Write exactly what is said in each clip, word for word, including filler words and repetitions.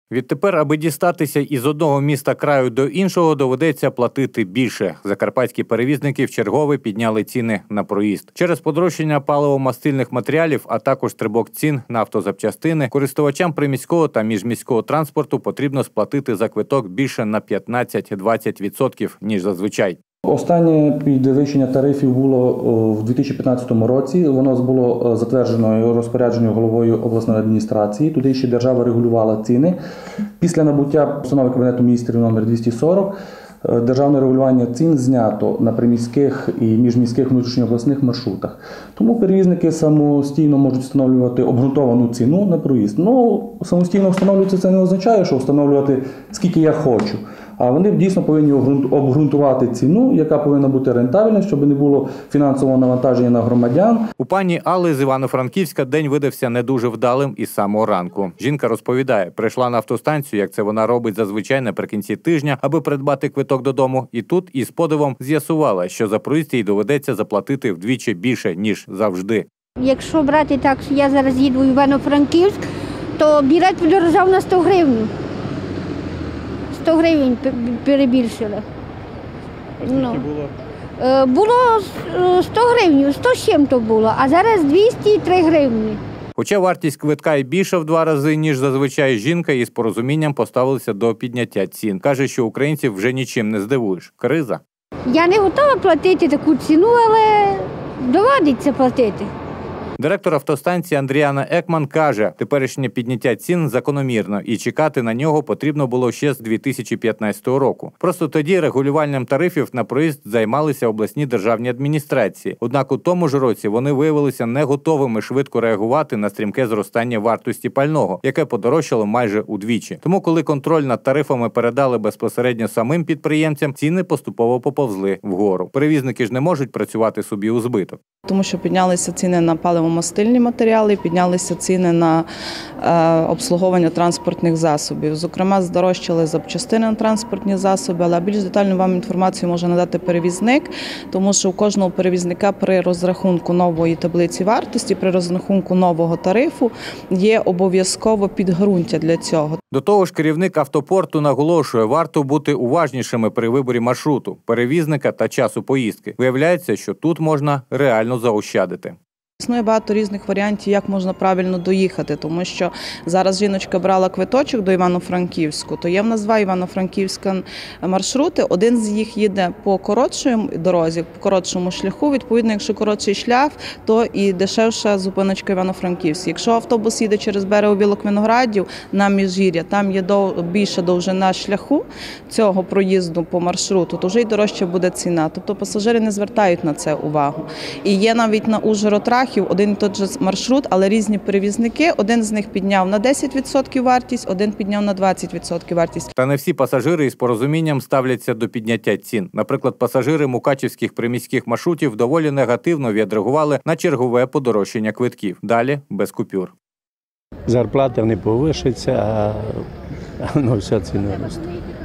Відтепер, аби дістатися із одного міста краю до іншого, доведеться платити більше. Закарпатські перевізники вчергове підняли ціни на проїзд. Через подорожчання паливо-мастильних матеріалів, а також стрибок цін на автозапчастини, користувачам приміського та міжміського транспорту потрібно сплатити за квиток більше на п'ятнадцять-двадцять відсотків, ніж зазвичай. Останнє підвищення тарифів було в дві тисячі п'ятнадцятому році. Воно було затверджено розпорядженням головою обласної адміністрації. Туди ще держава регулювала ціни. Після набуття постанови Кабінету міністрів номер двісті сорок державне регулювання цін знято на приміських і міжміських внутрішньообласних маршрутах. Тому перевізники самостійно можуть встановлювати обґрунтовану ціну на проїзд. Ну, самостійно встановлювати це не означає, що встановлювати скільки я хочу. А вони дійсно повинні обґрунтувати ціну, яка повинна бути рентабельна, щоб не було фінансового навантаження на громадян. У пані Алли з Івано-Франківська день видався не дуже вдалим із самого ранку. Жінка розповідає, прийшла на автостанцію, як це вона робить зазвичай наприкінці тижня, аби придбати квиток додому. І тут із подивом з'ясувала, що за проїзд їй доведеться заплатити вдвічі більше, ніж завжди. Якщо брати так, що я зараз їду в Івано-Франківськ, то білет подорожав на сто гривень. сто гривень перебільшили. Ну, було? Було сто гривень, сто з чим-то було, а зараз двісті три гривні. Хоча вартість квитка і більша в два рази, ніж зазвичай, жінка із порозумінням поставилася до підняття цін. Каже, що українців вже нічим не здивуєш. Криза. Я не готова платити таку ціну, але доводиться платити. Директор автостанції Андріана Екман каже, теперішнє підняття цін закономірно і чекати на нього потрібно було ще з дві тисячі п'ятнадцятого року. Просто тоді регулюванням тарифів на проїзд займалися обласні державні адміністрації. Однак у тому ж році вони виявилися не готовими швидко реагувати на стрімке зростання вартості пального, яке подорожчало майже удвічі. Тому, коли контроль над тарифами передали безпосередньо самим підприємцям, ціни поступово поповзли вгору. Перевізники ж не можуть працювати собі у збиток. Тому що піднялися ціни на паливо-мастильні матеріали, піднялися ціни на е, обслуговування транспортних засобів. Зокрема, здорожчали запчастини на транспортні засоби, але більш детальну вам інформацію може надати перевізник, тому що у кожного перевізника при розрахунку нової таблиці вартості, при розрахунку нового тарифу є обов'язково підґрунтя для цього. До того ж, керівник автопорту наголошує, варто бути уважнішими при виборі маршруту, перевізника та часу поїздки. Виявляється, що тут можна реально заощадити. Існує багато різних варіантів, як можна правильно доїхати, тому що зараз жіночка брала квиточок до Івано-Франківську, то є в нас два Івано-Франківська маршрути, один з їх їде по коротшій дорозі, по коротшому шляху, відповідно, якщо коротший шлях, то і дешевша зупиночка Івано-Франківськ. Якщо автобус їде через берег Білок-Виноградів на Міжгір'я, там є більша довжина шляху цього проїзду по маршруту, то вже й дорожча буде ціна. Тобто пасажири не звертають на це увагу. І є навіть на Ужгород-Рахів один і той же маршрут, але різні перевізники. Один з них підняв на десять відсотків вартість, один підняв на двадцять відсотків вартість. Та не всі пасажири із порозумінням ставляться до підняття цін. Наприклад, пасажири мукачівських приміських маршрутів доволі негативно відреагували на чергове подорожчання квитків. Далі без купюр. Зарплата не повищиться, а ну, все ціни ростуть.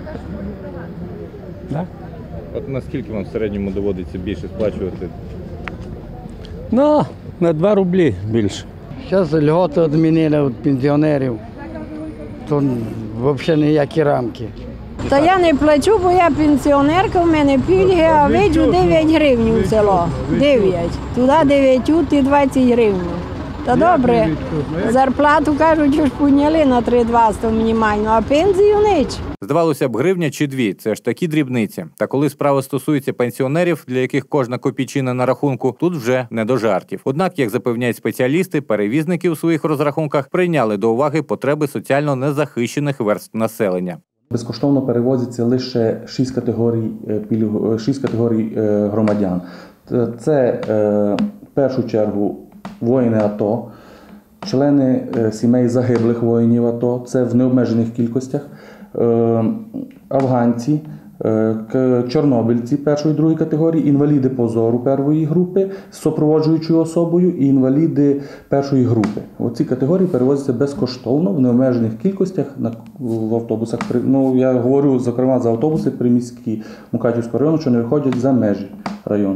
Так? От наскільки вам в середньому доводиться більше сплачувати? Ну, на два рублі більше. Зараз льготи відмінили від пенсіонерів, то взагалі ніякі рамки. Та я не плачу, бо я пенсіонерка, в мене пільги, а виджу дев'ять гривень у село. дев'ять. Туди дев'ять, тут двадцять гривень. Та добре, зарплату, кажуть, що ж підняли на три двадцять мінімально, а пенсію ніч. Здавалося б, гривня чи дві – це ж такі дрібниці. Та коли справа стосується пенсіонерів, для яких кожна копійчина на рахунку, тут вже не до жартів. Однак, як запевняють спеціалісти, перевізники у своїх розрахунках прийняли до уваги потреби соціально незахищених верств населення. Безкоштовно перевозиться лише шість категорій, шість категорій громадян. Це, в першу чергу, воїни АТО, члени сімей загиблих воїнів АТО, це в необмежених кількостях, афганці, чорнобильці першої і другої категорії, інваліди позору першої групи з супроводжуючою особою і інваліди першої групи. Оці категорії перевозяться безкоштовно в необмежених кількостях в автобусах. Ну, я говорю, зокрема, за автобуси приміські Мукачівського району, що не виходять за межі району.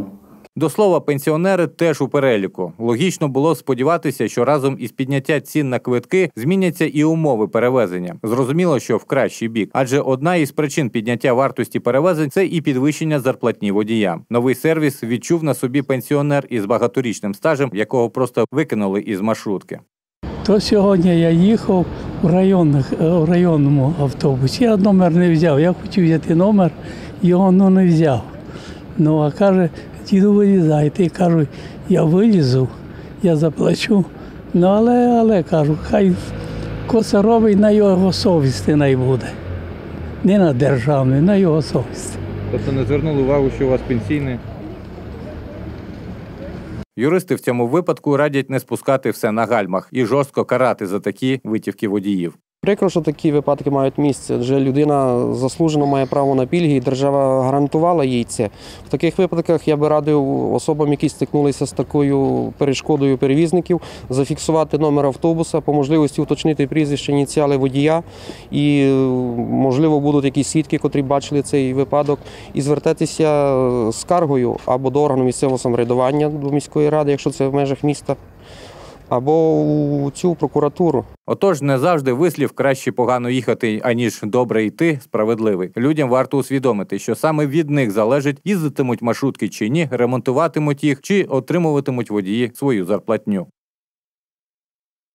До слова, пенсіонери теж у переліку. Логічно було сподіватися, що разом із підняття цін на квитки зміняться і умови перевезення. Зрозуміло, що в кращий бік. Адже одна із причин підняття вартості перевезень – це і підвищення зарплатні водіям. Новий сервіс відчув на собі пенсіонер із багаторічним стажем, якого просто викинули із маршрутки. То сьогодні я їхав у, районних, у районному автобусі. Я номер не взяв. Я хотів взяти номер, його ну, не взяв. Ну, а каже, діду, вилізайте. І кажу, я вилізу, я заплачу. Ну, але, але, кажу, хай коса робить, на його совісті не буде. Не на державний, на його совісті. Тобто не звернули увагу, що у вас пенсійний? Юристи в цьому випадку радять не спускати все на гальмах і жорстко карати за такі витівки водіїв. Прикро, що такі випадки мають місце, адже людина заслужено має право на пільги, і держава гарантувала їй це. В таких випадках я би радив особам, які стикнулися з такою перешкодою перевізників, зафіксувати номер автобуса, по можливості уточнити прізвище, ініціали водія, і, можливо, будуть якісь свідки, котрі бачили цей випадок, і звертатися з скаргою або до органу місцевого самоврядування, до міської ради, якщо це в межах міста, або у цю прокуратуру. Отож, не завжди вислів «краще погано їхати, аніж добре йти» справедливий. Людям варто усвідомити, що саме від них залежить, їздитимуть маршрутки чи ні, ремонтуватимуть їх, чи отримуватимуть водії свою зарплатню.